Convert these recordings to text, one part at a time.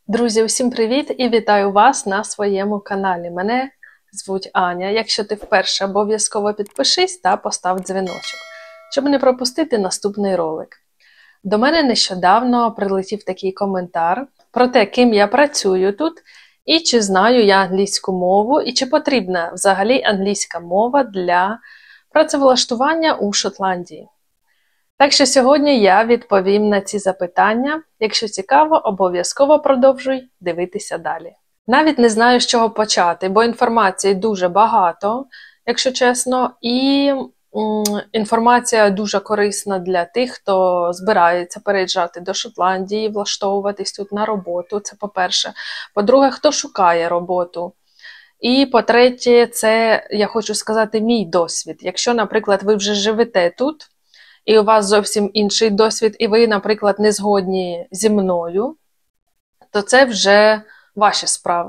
Друзі, усім привіт і вітаю вас на своєму каналі. Мене звуть Аня. Якщо ти вперше, обов'язково підпишись та постав дзвіночок, щоб не пропустити наступний ролик. До мене нещодавно прилетів такий коментар про те, ким я працюю тут, і чи знаю я англійську мову, і чи потрібна взагалі англійська мова для працевлаштування у Шотландії. Так що сьогодні я відповім на ці запитання. Якщо цікаво, обов'язково продовжуй дивитися далі. Навіть не знаю, з чого почати, бо інформації дуже багато, якщо чесно, і інформація дуже корисна для тих, хто збирається переїжджати до Шотландії, влаштовуватись тут на роботу, це по-перше. По-друге, хто шукає роботу. І по-третє, це, я хочу сказати, мій досвід. Якщо, наприклад, ви вже живете тут, і у вас зовсім інший досвід, і ви, наприклад, не згодні зі мною, то це вже ваші справи.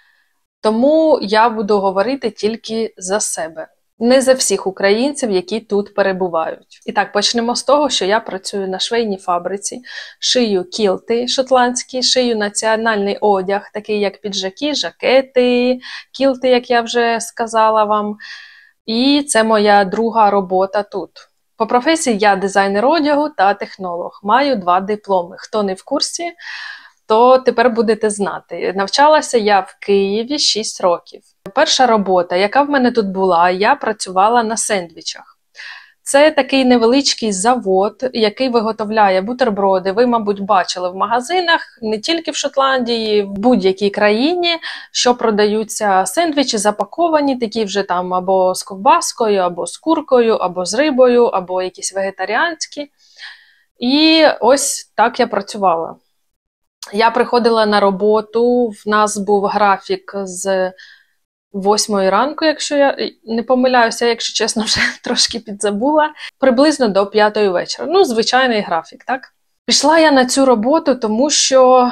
Тому я буду говорити тільки за себе. Не за всіх українців, які тут перебувають. І так, почнемо з того, що я працюю на швейній фабриці, шию кілти шотландські, шию національний одяг, такий як піджаки, жакети, кілти, як я вже сказала вам. І це моя друга робота тут. По професії я дизайнер одягу та технолог. Маю 2 дипломи. Хто не в курсі, то тепер будете знати. Навчалася я в Києві 6 років. Перша робота, яка в мене тут була, я працювала на сендвічах. Це такий невеличкий завод, який виготовляє бутерброди. Ви, мабуть, бачили в магазинах, не тільки в Шотландії, в будь-якій країні, що продаються сендвічі, запаковані, такі вже там або з ковбаскою, або з куркою, або з рибою, або якісь вегетаріанські. І ось так я працювала. Я приходила на роботу, в нас був графік з 8 ранку, якщо я не помиляюся, якщо чесно, вже трошки підзабула, приблизно до 5 вечора. Ну, звичайний графік, так? Пішла я на цю роботу, тому що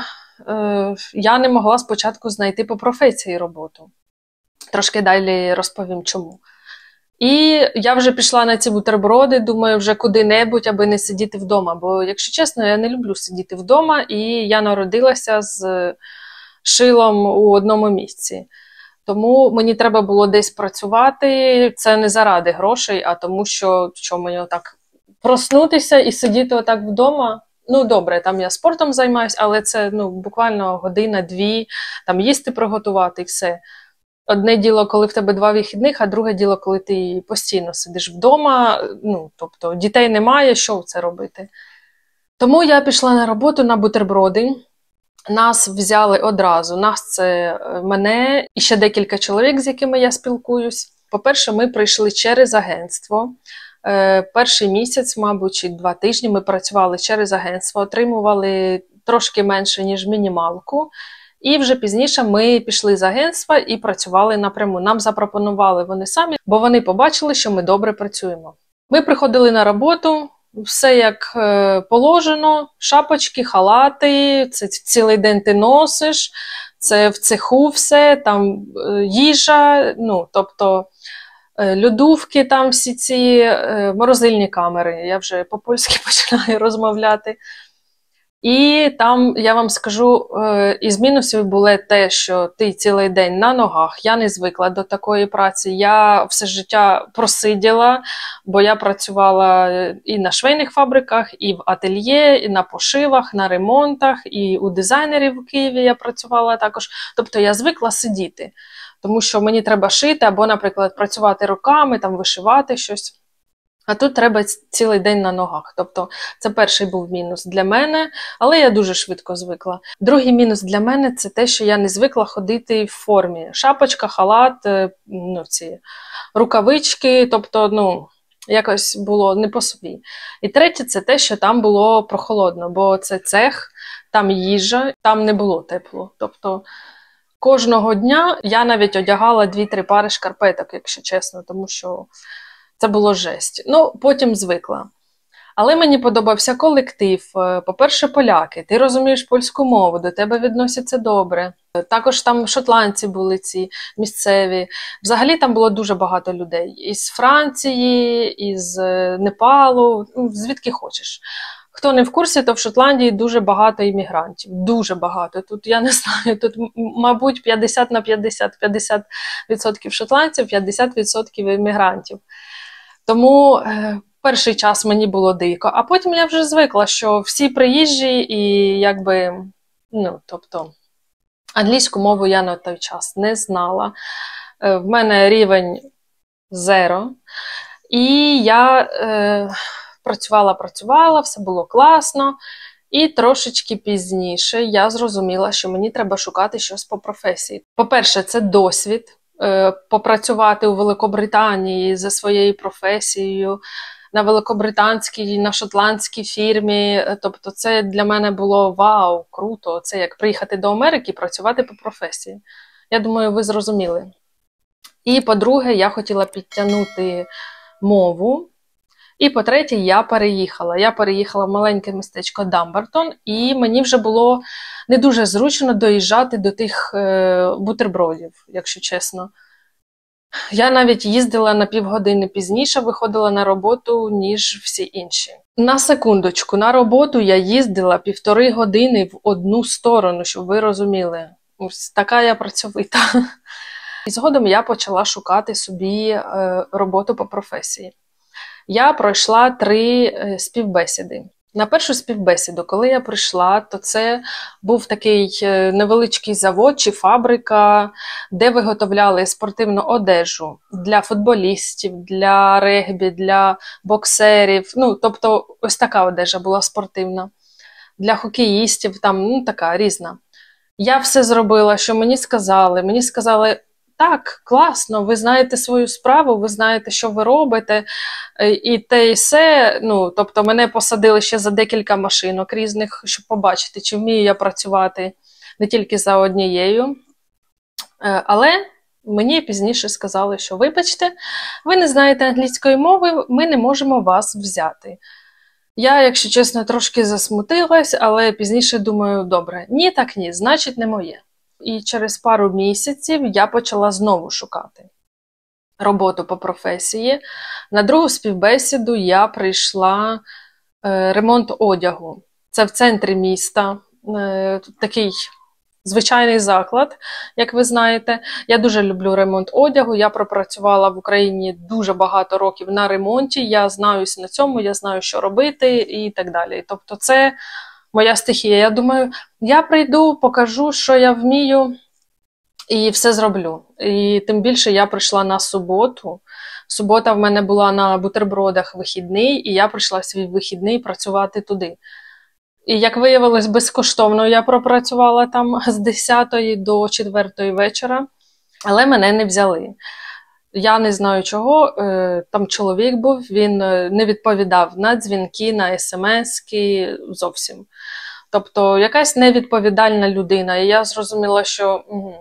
я не могла спочатку знайти по професії роботу. Трошки далі розповім, чому. І я вже пішла на ці бутерброди, думаю, вже куди-небудь, аби не сидіти вдома. Бо, якщо чесно, я не люблю сидіти вдома, і я народилася з шилом у одному місці. Тому мені треба було десь працювати, це не заради грошей, а тому, що мені отак проснутися і сидіти отак вдома. Ну, добре, там я спортом займаюся, але це буквально година-дві, там їсти приготувати і все. Одне діло, коли в тебе 2 вихідних, а друге діло, коли ти постійно сидиш вдома, тобто дітей немає, що це робити. Тому я пішла на роботу на бутерброди. Нас взяли одразу, це мене і ще декілька чоловік, з якими я спілкуюсь. По-перше, ми прийшли через агентство. Перший місяць, мабуть, чи 2 тижні ми працювали через агентство, отримували трошки менше, ніж мінімалку. І вже пізніше ми пішли з агентства і працювали напряму. Нам запропонували вони самі, бо вони побачили, що ми добре працюємо. Ми приходили на роботу, все як положено, шапочки, халати, це цілий день ти носиш, це в цеху все, там їжа, тобто льодовки, там всі ці морозильні камери, я вже по-польськи починаю розмовляти. І там, я вам скажу, із мінусів було те, що ти цілий день на ногах, я не звикла до такої праці, я все життя просиділа, бо я працювала і на швейних фабриках, і в ательє, і на пошивах, на ремонтах, і у дизайнерів в Києві я працювала також. Тобто я звикла сидіти, тому що мені треба шити або, наприклад, працювати руками, там вишивати щось. А тут треба цілий день на ногах. Тобто це перший був мінус для мене, але я дуже швидко звикла. Другий мінус для мене – це те, що я не звикла ходити в формі. Шапочка, халат, ці рукавички, тобто, якось було не по собі. І третє – це те, що там було прохолодно, бо це цех, там їжа, там не було тепло. Тобто кожного дня я навіть одягала 2-3 пари шкарпеток, якщо чесно, тому що це було жесть. Потім звикла. Але мені подобався колектив. По-перше, поляки. Ти розумієш польську мову, до тебе відносяться добре. Також там шотландці були ці місцеві. Взагалі там було дуже багато людей. Із Франції, із Непалу, звідки хочеш. Хто не в курсі, то в Шотландії дуже багато іммігрантів. Дуже багато. Тут, я не знаю, тут, мабуть, 50 на 50. 50% шотландців, 50% іммігрантів. Тому перший час мені було дико. А потім я вже звикла, що всі приїжджі і якби, тобто, англійську мову я на той час не знала. В мене рівень 0. І я працювала, все було класно. І трошечки пізніше я зрозуміла, що мені треба шукати щось по професії. По-перше, це досвід. Попрацювати у Великобританії за своєю професією, на великобританській, на шотландській фірмі. Тобто це для мене було вау, круто. Це як приїхати до Америки і працювати по професії. Я думаю, ви зрозуміли. І по-друге, я хотіла підтягнути мову. І по-третє, я переїхала. Я переїхала в маленьке містечко Дамбертон, і мені вже було не дуже зручно доїжджати до тих бутербродів, якщо чесно. Я навіть їздила на півгодини пізніше, виходила на роботу, ніж всі інші. На секундочку, на роботу я їздила 1,5 години в одну сторону, щоб ви розуміли. Ось така я працьовита. І згодом я почала шукати собі роботу по професії. Я пройшла 3 співбесіди. На першу співбесіду, коли я прийшла, то це був такий невеличкий завод чи фабрика, де виготовляли спортивну одежу для футболістів, для регбі, для боксерів. Тобто ось така одежа була спортивна. Для хокеїстів, там, така різна. Я все зробила, що мені сказали. Мені сказали, так, класно, ви знаєте свою справу, ви знаєте, що ви робите, і те і все. Тобто мене посадили ще за декілька машинок різних, щоб побачити, чи вмію я працювати не тільки за однією. Але мені пізніше сказали, що вибачте, ви не знаєте англійської мови, ми не можемо вас взяти. Я, якщо чесно, трошки засмутилась, але пізніше думаю, добре, ні, так ні, значить не моє. І через пару місяців я почала знову шукати роботу по професії. На другу співбесіду я прийшла ремонт одягу. Це в центрі міста, такий звичайний заклад, як ви знаєте. Я дуже люблю ремонт одягу, я пропрацювала в Україні дуже багато років на ремонті, я знаюсь на цьому, я знаю, що робити і так далі. Тобто це моя стихія. Я думаю, я прийду, покажу, що я вмію, і все зроблю. І тим більше я прийшла на суботу. Субота в мене була на бутербродах вихідний, і я прийшла в свій вихідний працювати туди. І, як виявилось, безкоштовно я пропрацювала там з 10 до 4 вечора, але мене не взяли. Я не знаю чого, там чоловік був, він не відповідав на дзвінки, на смс-ки, зовсім. Тобто якась невідповідальна людина. І я зрозуміла, що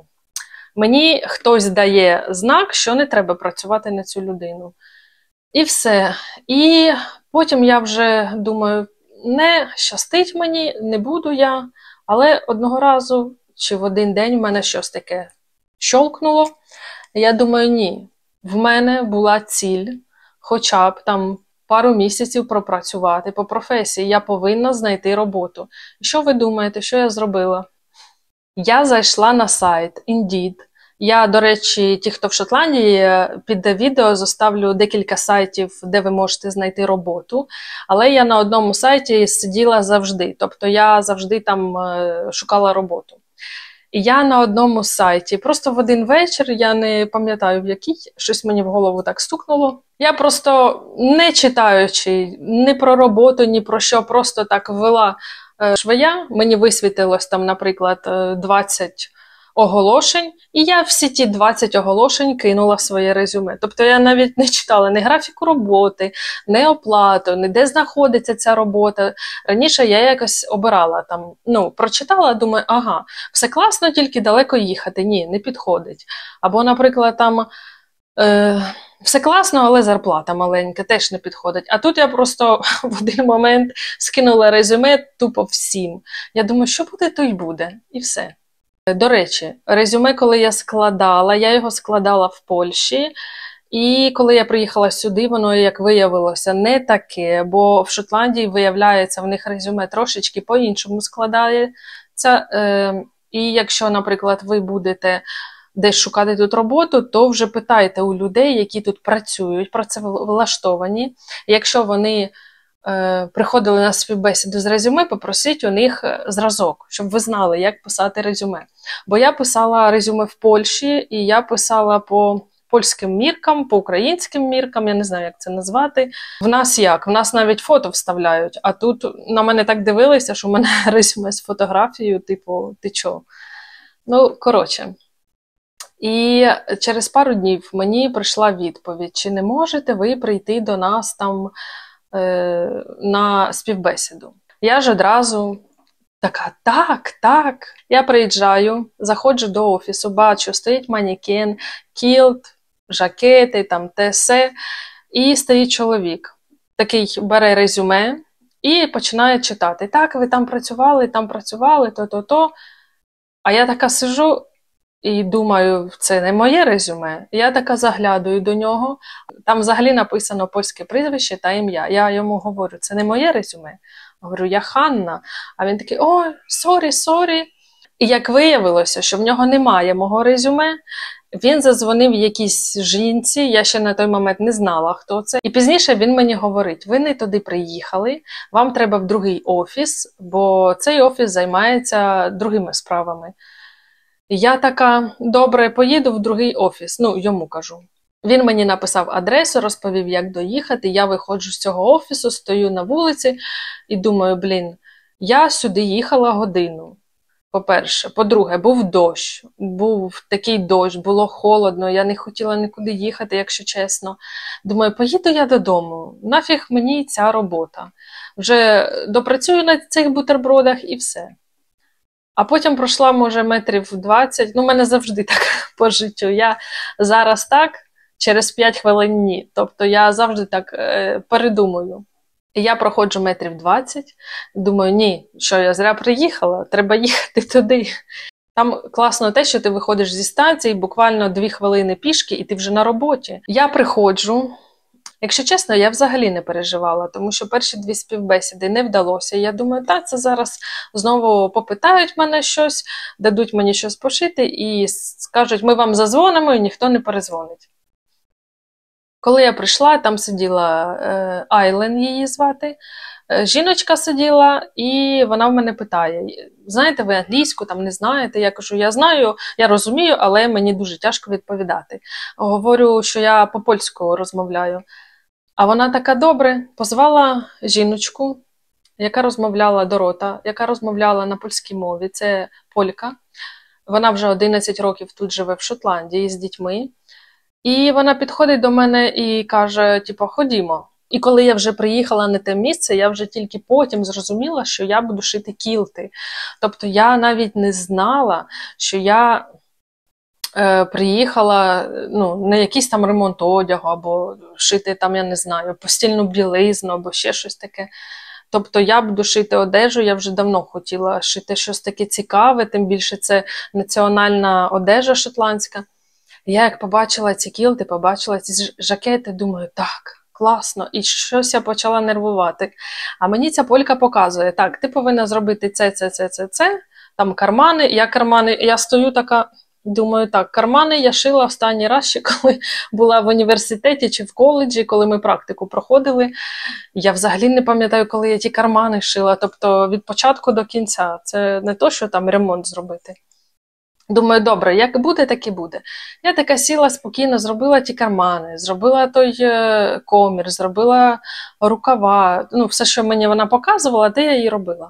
мені хтось дає знак, що не треба працювати на цю людину. І все. І потім я вже думаю, не щастить мені, не буду я. Але одного разу, чи в один день в мене щось таке щолкнуло. І я думаю, ні. В мене була ціль, хоча б там пару місяців пропрацювати по професії. Я повинна знайти роботу. І що ви думаєте, що я зробила? Я зайшла на сайт Indeed. Я, до речі, ті, хто в Шотландії, під відео заставлю декілька сайтів, де ви можете знайти роботу. Але я на одному сайті сиділа завжди. Тобто я завжди там шукала роботу. І я на одному сайті, просто в один вечір, я не пам'ятаю в який, щось мені в голову так стукнуло. Я просто, не читаючи ні про роботу, ні про що, просто так ввела швея. Мені висвітилось там, наприклад, 20 оголошень, і я всі ті 20 оголошень кинула в своє резюме. Тобто я навіть не читала ні графіку роботи, ні оплату, ні де знаходиться ця робота. Раніше я якось обирала там, прочитала, думаю, ага, все класно, тільки далеко їхати. Ні, не підходить. Або, наприклад, там все класно, але зарплата маленька, теж не підходить. А тут я просто в один момент скинула резюме тупо всім. Я думаю, що буде, то й буде. І все. До речі, резюме, коли я його складала в Польщі, І коли я приїхала сюди, воно, як виявилося, не таке, бо в Шотландії, виявляється, в них резюме трошечки по-іншому складається. І якщо, наприклад, ви будете десь шукати тут роботу, то вже питайте у людей, які тут працюють, працевлаштовані. Якщо вони приходили на співбесіду з резюме, попросіть у них зразок, щоб ви знали, як писати резюме. Бо я писала резюме в Польщі, і я писала по польським міркам, по українським міркам, я не знаю, як це назвати. В нас як? В нас навіть фото вставляють, а тут на мене так дивилися, що в мене резюме з фотографією, типу, ти чо? Ну, коротше. І через пару днів мені прийшла відповідь, чи не можете ви прийти до нас там на співбесіду. Я ж одразу така, так. Я приїжджаю, заходжу до офісу, бачу, стоїть манекен, кілт, жакети, там те се, і стоїть чоловік. Такий бере резюме і починає читати. Так, ви там працювали, то. А я така сижу і думаю, це не моє резюме. Я така заглядаю до нього. Там взагалі написано польське прізвище та ім'я. Я йому говорю, це не моє резюме. Говорю, я Ханна. А він такий, ой, сорі. І як виявилося, що в нього немає мого резюме, він задзвонив якійсь жінці, я ще на той момент не знала, хто це. І пізніше він мені говорить, ви не туди приїхали, вам треба в другий офіс, бо цей офіс займається другими справами. І я така, добре, поїду в другий офіс, йому кажу. Він мені написав адресу, розповів, як доїхати, я виходжу з цього офісу, стою на вулиці і думаю, я сюди їхала годину. По-перше. По-друге, був дощ. Був такий дощ, було холодно, я не хотіла нікуди їхати, якщо чесно. Думаю, поїду я додому, нафіг мені ця робота. Вже допрацюю на цих бутербродах і все. А потім пройшла, може, метрів 20. В мене завжди так по життю. Я зараз так, через 5 хвилин ні. Тобто я завжди так передумую. І я проходжу метрів 20, думаю, ні, що я зря приїхала, треба їхати туди. Там класно те, що ти виходиш зі станції, буквально 2 хвилини пішки, і ти вже на роботі. Я приходжу. Якщо чесно, я взагалі не переживала, тому що перші 2 співбесіди не вдалося. Я думаю, це зараз знову попитають мене щось, дадуть мені щось пошити і скажуть, ми вам задзвонимо, і ніхто не перезвонить. Коли я прийшла, там сиділа Айлен, її звати, жіночка сиділа, і вона в мене питає, знаєте ви англійську, там не знаєте? Я кажу, я знаю, я розумію, але мені дуже тяжко відповідати. Говорю, що я по-польську розмовляю. А вона така, добре, позвала жіночку, яка розмовляла Дорота, яка розмовляла на польській мові, це полька. Вона вже 11 років тут живе в Шотландії з дітьми. І вона підходить до мене і каже, ходімо. І коли я вже приїхала на те місце, я вже тільки потім зрозуміла, що я буду шити кілти. Тобто я навіть не знала, що я приїхала на якийсь там ремонт одягу, або шити там, я не знаю, постільну білизну, або ще щось таке. Тобто я буду шити одежу, я вже давно хотіла шити щось таке цікаве, тим більше це національна одежа шотландська. Я як побачила ці кілти, побачила ці жакети, думаю, так, класно, і щось я почала нервувати. А мені ця полька показує, так, ти повинна зробити це, там кармани, я стою така, думаю, так, кармани я шила останній раз ще, коли була в університеті чи в коледжі, коли ми практику проходили. Я взагалі не пам'ятаю, коли я ті кармани шила, тобто від початку до кінця, це не то, що там ремонт зробити. Думаю, добре, як буде, так і буде. Я така сіла спокійно, зробила ті кармани, зробила той комір, зробила рукава, все, що мені вона показувала, те я їй робила.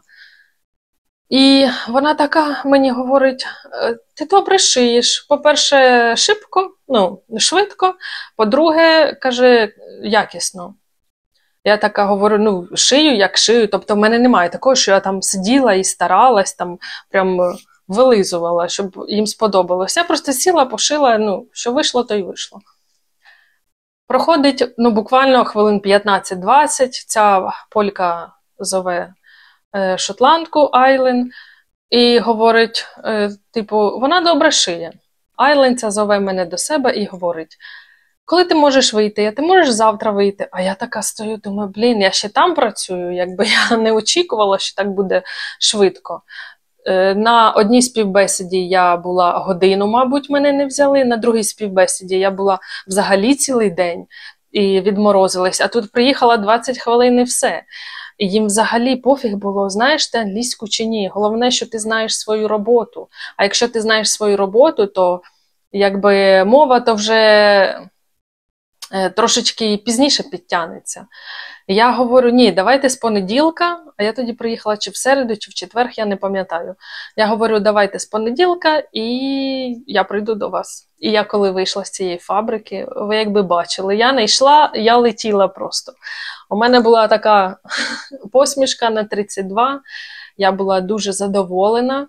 І вона така мені говорить, ти добре шиєш. По-перше, швидко, по-друге, каже, якісно. Я така говорю, шию, як шию, тобто в мене немає такого, що я там сиділа і старалась, там прям вилизувала, щоб їм сподобалося. Я просто сіла, пошила, що вийшло, то й вийшло. Проходить, буквально хвилин 15-20, ця полька зове шотландку Айлен і говорить, вона добре шиє. Айлен ця зове мене до себе і говорить, коли ти можеш вийти, а ти можеш завтра вийти. А я така стою, думаю, блін, я ще там працюю, якби я не очікувала, що так буде швидко. На одній співбесіді я була годину, мабуть, мене не взяли, на другій співбесіді я була взагалі цілий день і відморозилась, а тут приїхала 20 хвилин і все. І їм взагалі пофіг було, знаєш ти англійську чи ні. Головне, що ти знаєш свою роботу. А якщо ти знаєш свою роботу, то якби мова то вже трошечки пізніше підтягнеться. Я говорю, ні, давайте з понеділка, а я тоді приїхала чи в середу, чи в четвер, я не пам'ятаю. Я говорю, давайте з понеділка, і я прийду до вас. І я коли вийшла з цієї фабрики, ви якби бачили, я не йшла, я летіла просто. У мене була така посмішка на 32, я була дуже задоволена,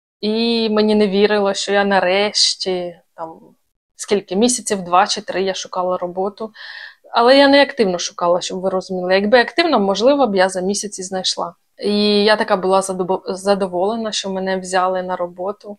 і мені не вірило, що я нарешті, там, скільки, місяців 2 чи 3 я шукала роботу. Але я не активно шукала, щоб ви розуміли. Якби активно, можливо б я за місяць і знайшла. І я така була задоволена, що мене взяли на роботу.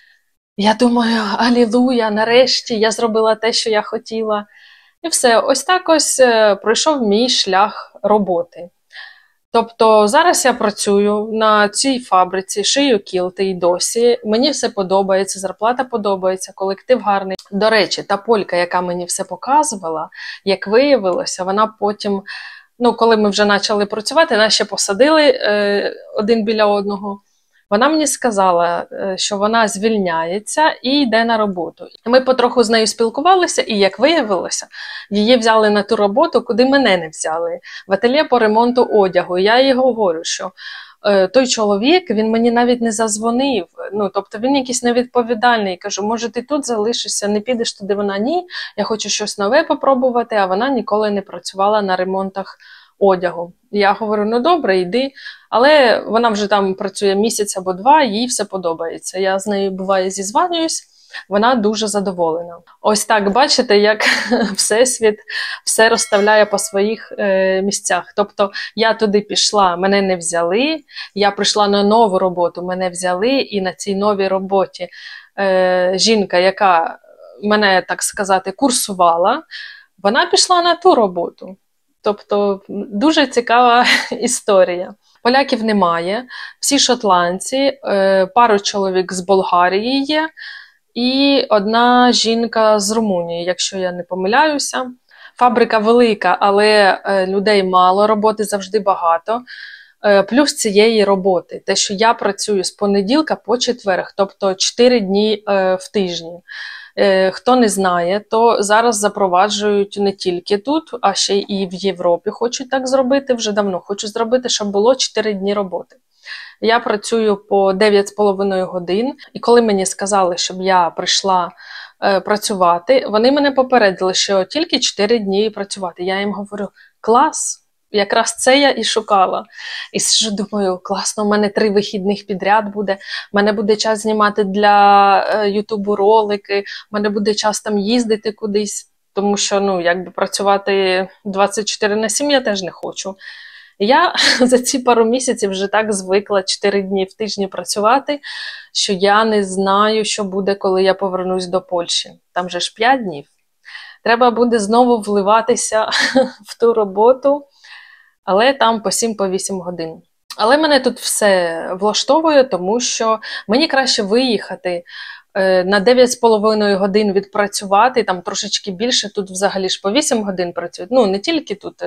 Я думаю, алілуя, нарешті я зробила те, що я хотіла. І все, ось так ось пройшов мій шлях роботи. Тобто зараз я працюю на цій фабриці, шию кілти і досі. Мені все подобається, зарплата подобається, колектив гарний. До речі, та полька, яка мені все показувала, як виявилося, вона потім, коли ми вже почали працювати, нас ще посадили один біля одного. Вона мені сказала, що вона звільняється і йде на роботу. Ми потроху з нею спілкувалися, і, як виявилося, її взяли на ту роботу, куди мене не взяли, в ательє по ремонту одягу. І я їй говорю, що той чоловік, він мені навіть не зазвонив, тобто він якийсь невідповідальний. Кажу, може ти тут залишишся, не підеш туди? Вона, ні, я хочу щось нове попробувати, а вона ніколи не працювала на ремонтах одягу. Я говорю, добре, йди. Але вона вже там працює місяць або 2, їй все подобається. Я з нею, буває, зізванююсь, вона дуже задоволена. Ось так, бачите, як Всесвіт все розставляє по своїх місцях. Тобто я туди пішла, мене не взяли, я прийшла на нову роботу, мене взяли, і на цій новій роботі жінка, яка мене, так сказати, курсувала, вона пішла на ту роботу. Тобто дуже цікава історія. Поляків немає, всі шотландці, пару чоловік з Болгарії є і одна жінка з Румунії, якщо я не помиляюся. Фабрика велика, але людей мало, роботи завжди багато. Плюс цієї роботи, те, що я працюю з понеділка по четверг, тобто 4 дні в тижні. Хто не знає, то зараз запроваджують не тільки тут, а ще і в Європі хочуть так зробити, вже давно хочуть зробити, щоб було 4 дні роботи. Я працюю по 9,5 годин, і коли мені сказали, щоб я прийшла працювати, вони мене попередили, що тільки 4 дні працювати. Я їм говорю, клас! Якраз це я і шукала. І сижу, думаю, класно, у мене 3 вихідних підряд буде, в мене буде час знімати для Ютубу ролики, в мене буде час там їздити кудись, тому що, якби працювати 24/7 я теж не хочу. І я за ці пару місяців вже так звикла 4 дні в тижні працювати, що я не знаю, що буде, коли я повернусь до Польщі. Там же ж 5 днів. Треба буде знову вливатися в ту роботу, але там по 7-8 годин. Але мене тут все влаштовує, тому що мені краще виїхати на 9,5 годин відпрацювати, там трошечки більше, тут взагалі ж по 8 годин працюють. Не тільки тут,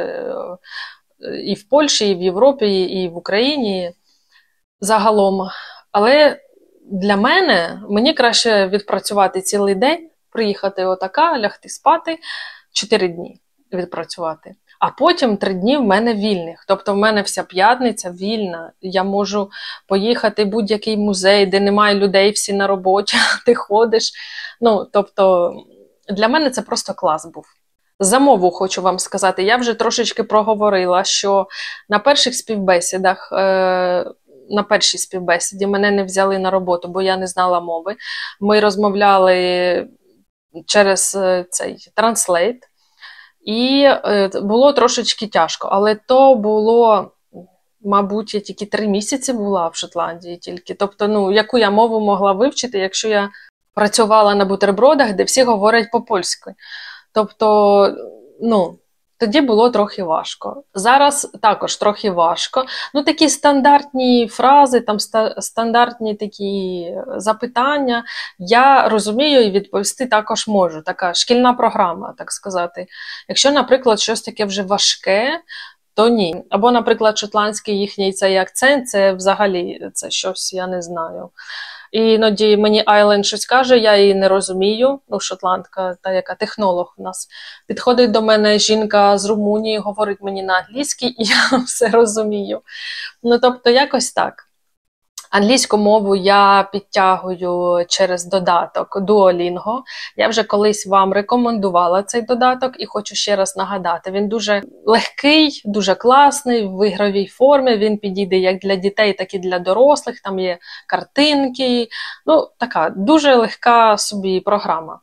і в Польщі, і в Європі, і в Україні загалом. Але для мене, мені краще відпрацювати цілий день, приїхати отака, лягти спати, 4 дні відпрацювати. А потім 3 дні в мене вільних. Тобто в мене вся п'ятниця вільна. Я можу поїхати в будь-який музей, де немає людей, всі на роботі, ти ходиш. Тобто для мене це просто клас був. За мову хочу вам сказати, я вже трошечки проговорила, що на перших співбесідах, на першій співбесіді мене не взяли на роботу, бо я не знала мови. Ми розмовляли через цей Translate. І було трошечки тяжко, але то було, мабуть, я тільки 3 місяці була в Шотландії тільки. Тобто, яку я мову могла вивчити, якщо я працювала на бутербродах, де всі говорять по-польськи. Тобто, ну, тоді було трохи важко. Зараз також трохи важко. Ну, такі стандартні фрази, там стандартні такі запитання я розумію і відповісти також можу. Така шкільна програма, так сказати. Якщо, наприклад, щось таке вже важке, то ні. Або, наприклад, шотландський їхній цей акцент, це взагалі це щось, я не знаю. І іноді мені Айлен щось каже, я її не розумію. Ну, шотландка, та яка технолог у нас. Підходить до мене жінка з Румунії, говорить мені на англійській, і я все розумію. Ну, тобто, якось так. Англійську мову я підтягую через додаток Duolingo. Я вже колись вам рекомендувала цей додаток і хочу ще раз нагадати. Він дуже легкий, дуже класний, в ігровій формі. Він підійде як для дітей, так і для дорослих. Там є картинки. Ну, така дуже легка собі програма.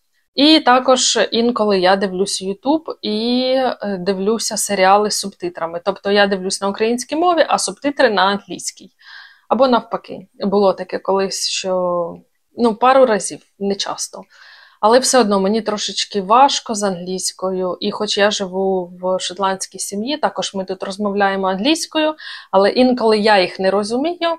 І також інколи я дивлюся YouTube і дивлюся серіали з субтитрами. Тобто я дивлюсь на українській мові, а субтитри на англійській. Або навпаки. Було таке колись, що пару разів, не часто. Але все одно мені трошечки важко з англійською. І хоч я живу в шотландській сім'ї, також ми тут розмовляємо англійською, але інколи я їх не розумію.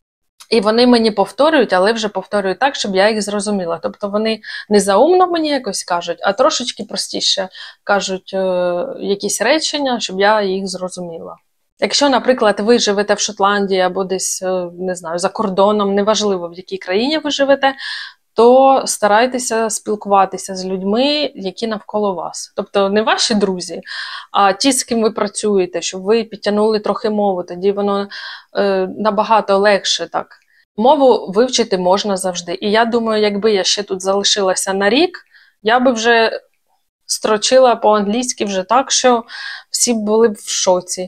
І вони мені повторюють, але вже повторюють так, щоб я їх зрозуміла. Тобто вони не заумно мені якось кажуть, а трошечки простіше кажуть якісь речення, щоб я їх зрозуміла. Якщо, наприклад, ви живете в Шотландії або десь, не знаю, за кордоном, неважливо в якій країні ви живете, то старайтеся спілкуватися з людьми, які навколо вас. Тобто не ваші друзі, а ті, з ким ви працюєте, щоб ви підтягнули трохи мову, тоді воно набагато легше так. Мову вивчити можна завжди. І я думаю, якби я ще тут залишилася на рік, я би вже строчила по-англійськи вже так, що всі були б в шоці.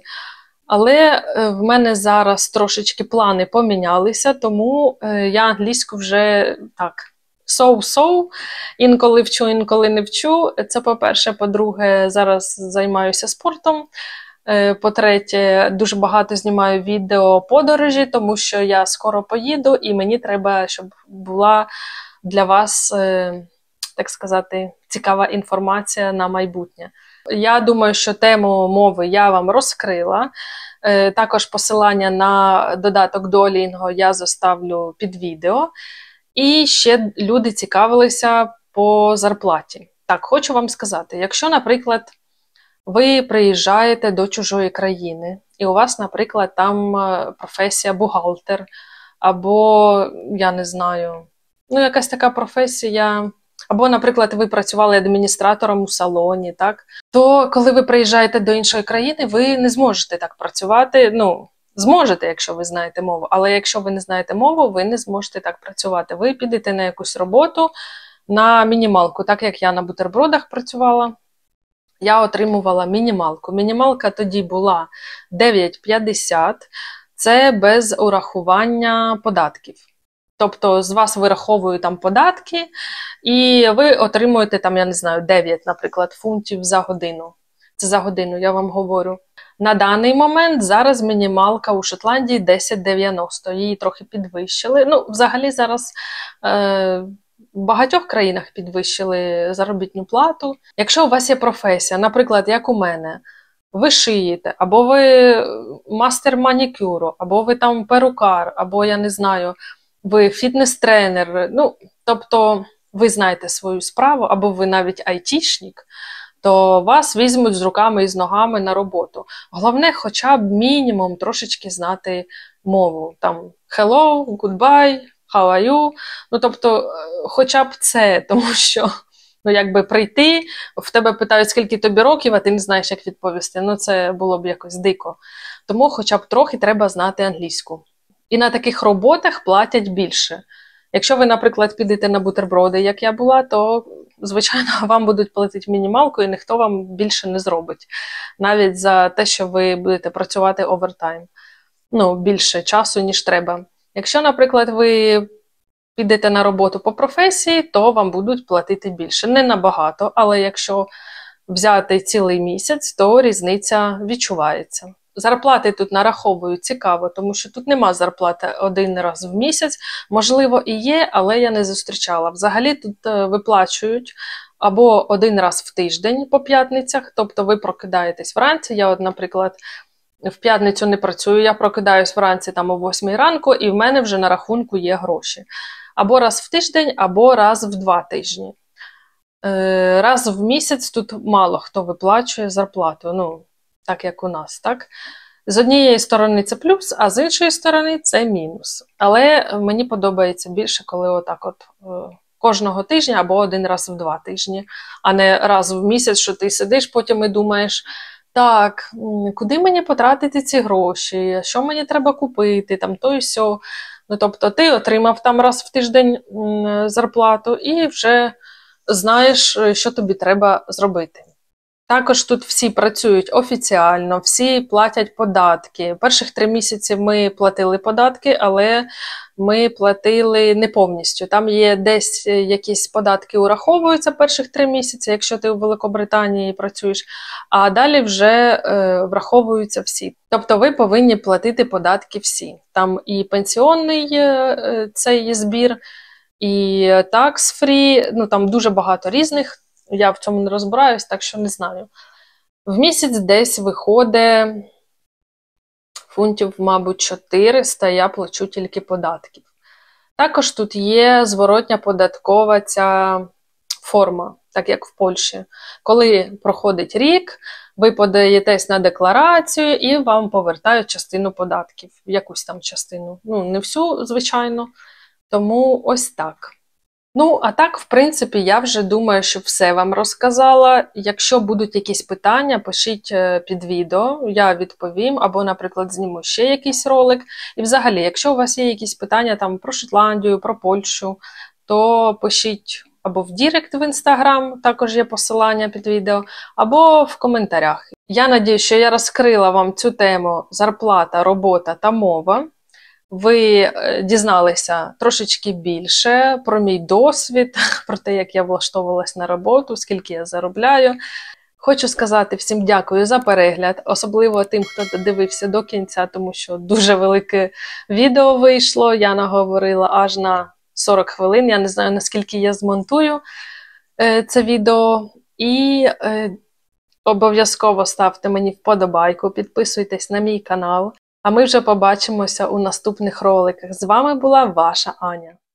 Але в мене зараз трошечки плани помінялися, тому я англійську вже так, so-so, інколи вчу, інколи не вчу. Це по-перше. По-друге, зараз займаюся спортом. По-третє, дуже багато знімаю відео подорожі, тому що я скоро поїду і мені треба, щоб була для вас, так сказати, цікава інформація на майбутнє. Я думаю, що тему мови я вам розкрила. Також посилання на додаток Duolingo я заставлю під відео. І ще люди цікавилися по зарплаті. Так, хочу вам сказати, якщо, наприклад, ви приїжджаєте до чужої країни, і у вас, наприклад, там професія бухгалтер, або, я не знаю, якась така професія, або, наприклад, ви працювали адміністратором у салоні, так? То коли ви приїжджаєте до іншої країни, ви не зможете так працювати. Зможете, якщо ви знаєте мову, але якщо ви не знаєте мову, ви не зможете так працювати. Ви підете на якусь роботу, на мінімалку. Так як я на бутербродах працювала, я отримувала мінімалку. Мінімалка тоді була 9,50, це без урахування податків. Тобто з вас вираховують там податки, і ви отримуєте там, я не знаю, 9, наприклад, фунтів за годину. Це за годину, я вам говорю. На даний момент зараз мінімалка у Шотландії 10,90. Її трохи підвищили. Взагалі зараз в багатьох країнах підвищили заробітну плату. Якщо у вас є професія, наприклад, як у мене, ви шиєте, або ви мастер манікюру, або ви там перукар, або, я не знаю, ви фітнес-тренер, тобто ви знаєте свою справу, або ви навіть айтішник, то вас візьмуть з руками і з ногами на роботу. Головне, хоча б мінімум трошечки знати мову. Там hello, goodbye, how are you? Тобто, хоча б це, тому що, якби прийти, в тебе питають, скільки тобі років, а ти не знаєш, як відповісти. Це було б якось дико. Тому хоча б трохи треба знати англійську. І на таких роботах платять більше. Якщо ви, наприклад, підете на бутерброди, як я була, то, звичайно, вам будуть платити мінімалку, і ніхто вам більше не зробить. Навіть за те, що ви будете працювати овертайм. Більше часу, ніж треба. Якщо, наприклад, ви підете на роботу по професії, то вам будуть платити більше. Не набагато, але якщо взяти цілий місяць, то різниця відчувається. Зарплати тут нараховують цікаво, тому що тут нема зарплати один раз в місяць. Можливо, і є, але я не зустрічала. Взагалі тут виплачують або один раз в тиждень по п'ятницях, тобто ви прокидаєтесь вранці. Я, от, наприклад, в п'ятницю не працюю, я прокидаюсь вранці там о 8 ранку, і в мене вже на рахунку є гроші. Або раз в тиждень, або раз в 2 тижні. Раз в місяць тут мало хто виплачує зарплату, ну, так як у нас, так? З однієї сторони це плюс, а з іншої сторони це мінус. Але мені подобається більше, коли отак от кожного тижня або один раз в 2 тижні, а не раз в місяць, що ти сидиш потім і думаєш, так, куди мені потратити ці гроші, що мені треба купити, там то і сьо. Ну, тобто ти отримав там раз в тиждень зарплату і вже знаєш, що тобі треба зробити. Також тут всі працюють офіціально, всі платять податки. Перших 3 місяці ми платили податки, але ми платили не повністю. Там є десь якісь податки ураховуються перших 3 місяці, якщо ти у Великобританії працюєш, а далі вже враховуються всі. Тобто ви повинні платити податки всі. Там і пенсіонний цей збір, і tax-free, ну там дуже багато різних. Я в цьому не розбираюсь, так що не знаю. В місяць десь виходить фунтів, мабуть, 400, я плачу тільки податків. Також тут є зворотня податкова ця форма, так як в Польщі. Коли проходить рік, ви подаєтесь на декларацію і вам повертають частину податків, якусь там частину. Ну, не всю, звичайно, тому ось так. Ну, а так, в принципі, я вже думаю, що все вам розказала. Якщо будуть якісь питання, пишіть під відео, я відповім, або, наприклад, зніму ще якийсь ролик. І взагалі, якщо у вас є якісь питання там про Шотландію, про Польщу, то пишіть або в Дірект в Інстаграм, також є посилання під відео, або в коментарях. Я надію, що я розкрила вам цю тему зарплата, робота та мова. Ви дізналися трошечки більше про мій досвід, про те, як я влаштовувалась на роботу, скільки я заробляю. Хочу сказати всім дякую за перегляд, особливо тим, хто додивився до кінця, тому що дуже велике відео вийшло. Я наговорила аж на 40 хвилин, я не знаю, наскільки я змонтую це відео. І обов'язково ставте мені вподобайку, підписуйтесь на мій канал. А ми вже побачимося у наступних роликах. З вами була ваша Аня.